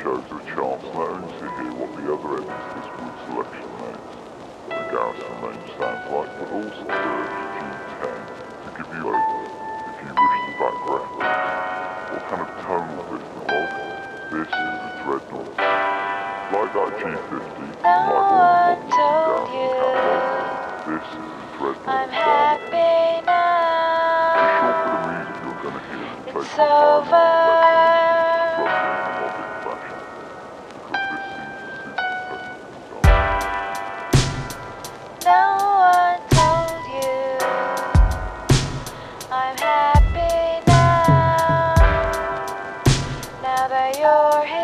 shows you a chance not only to hear what the other end of this wood selection makes, what the garrison range sounds like, but also to G10 to give you hope, if you wish, the background. What kind of tone will this log? This is a dreadnought. Like that G50, and like all modern garrison catalogs, this is a dreadnought. I'm happy now. The short bit of music you're going to hear will take It's some time over. to reflect on the melodic fashion, because this seems to suit the technical No one told you I'm happy now. Now that you're here.